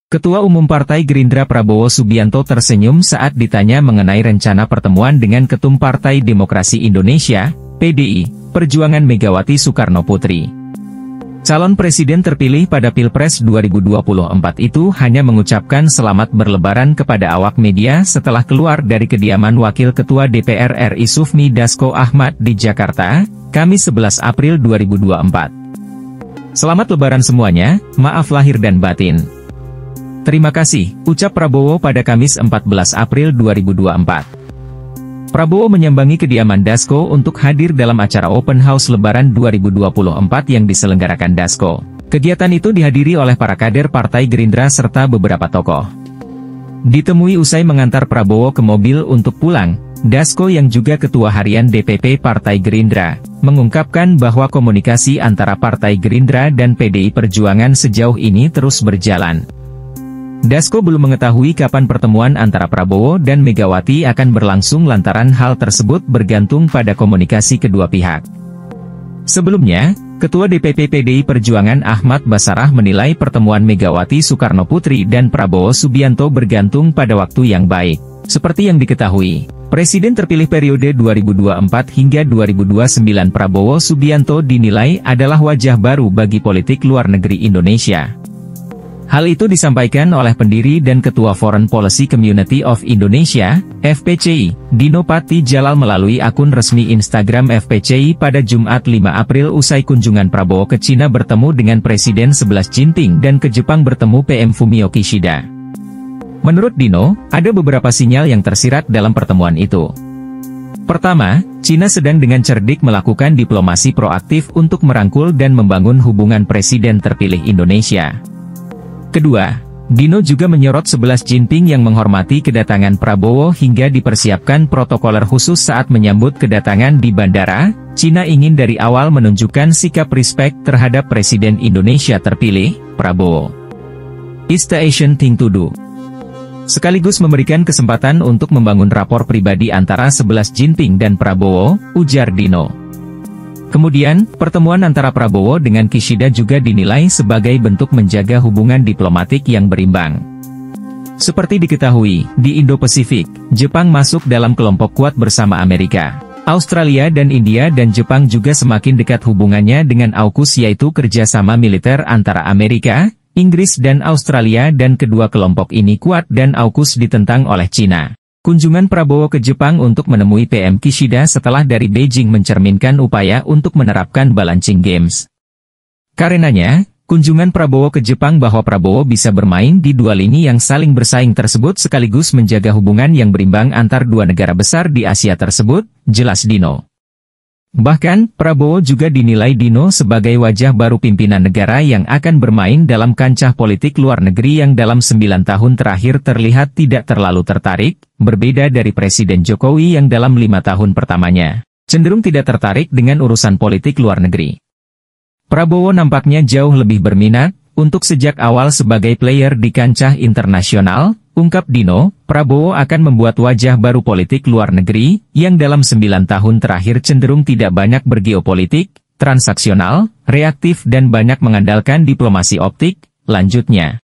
Ketua Umum Partai Gerindra Prabowo Subianto tersenyum saat ditanya mengenai rencana pertemuan dengan Ketum Partai Demokrasi Indonesia, PDI, Perjuangan Megawati Soekarnoputri. Calon presiden terpilih pada Pilpres 2024 itu hanya mengucapkan selamat berlebaran kepada awak media setelah keluar dari kediaman Wakil Ketua DPR RI Sufmi Dasko Ahmad di Jakarta, Kamis 11 April 2024. Selamat lebaran semuanya, maaf lahir dan batin. Terima kasih, ucap Prabowo pada Kamis 14 April 2024. Prabowo menyambangi kediaman Dasko untuk hadir dalam acara Open House Lebaran 2024 yang diselenggarakan Dasko. Kegiatan itu dihadiri oleh para kader Partai Gerindra serta beberapa tokoh. Ditemui usai mengantar Prabowo ke mobil untuk pulang, Dasko yang juga Ketua Harian DPP Partai Gerindra, mengungkapkan bahwa komunikasi antara Partai Gerindra dan PDI Perjuangan sejauh ini terus berjalan. Dasko belum mengetahui kapan pertemuan antara Prabowo dan Megawati akan berlangsung lantaran hal tersebut bergantung pada komunikasi kedua pihak. Sebelumnya, Ketua DPP PDI Perjuangan Ahmad Basarah menilai pertemuan Megawati Soekarnoputri dan Prabowo Subianto bergantung pada waktu yang baik. Seperti yang diketahui, Presiden terpilih periode 2024 hingga 2029 Prabowo Subianto dinilai adalah wajah baru bagi politik luar negeri Indonesia. Hal itu disampaikan oleh pendiri dan Ketua Foreign Policy Community of Indonesia, FPCI, Dino Pati Jalal melalui akun resmi Instagram FPCI pada Jumat 5 April usai kunjungan Prabowo ke Cina bertemu dengan Presiden 11 Jinping dan ke Jepang bertemu PM Fumio Kishida. Menurut Dino, ada beberapa sinyal yang tersirat dalam pertemuan itu. Pertama, Cina sedang dengan cerdik melakukan diplomasi proaktif untuk merangkul dan membangun hubungan Presiden terpilih Indonesia. Kedua, Dino juga menyorot 11 Jinping yang menghormati kedatangan Prabowo hingga dipersiapkan protokoler khusus saat menyambut kedatangan di bandara. Cina ingin dari awal menunjukkan sikap respect terhadap Presiden Indonesia terpilih, Prabowo. It's the Asian thing to do. Sekaligus memberikan kesempatan untuk membangun rapor pribadi antara 11 Jinping dan Prabowo, ujar Dino. Kemudian, pertemuan antara Prabowo dengan Kishida juga dinilai sebagai bentuk menjaga hubungan diplomatik yang berimbang. Seperti diketahui, di Indo-Pasifik, Jepang masuk dalam kelompok kuat bersama Amerika. Australia dan India dan Jepang juga semakin dekat hubungannya dengan AUKUS yaitu kerjasama militer antara Amerika, Inggris dan Australia dan kedua kelompok ini kuat dan AUKUS ditentang oleh Cina. Kunjungan Prabowo ke Jepang untuk menemui PM Kishida setelah dari Beijing mencerminkan upaya untuk menerapkan balancing games. Karenanya, kunjungan Prabowo ke Jepang bahwa Prabowo bisa bermain di dua lini yang saling bersaing tersebut sekaligus menjaga hubungan yang berimbang antar dua negara besar di Asia tersebut, jelas Dino. Bahkan, Prabowo juga dinilai Dino sebagai wajah baru pimpinan negara yang akan bermain dalam kancah politik luar negeri yang dalam 9 tahun terakhir terlihat tidak terlalu tertarik, berbeda dari Presiden Jokowi yang dalam 5 tahun pertamanya cenderung tidak tertarik dengan urusan politik luar negeri. Prabowo nampaknya jauh lebih berminat untuk sejak awal sebagai player di kancah internasional, ungkap Dino. Prabowo akan membuat wajah baru politik luar negeri, yang dalam 9 tahun terakhir cenderung tidak banyak bergeopolitik, transaksional, reaktif dan banyak mengandalkan diplomasi optik, lanjutnya.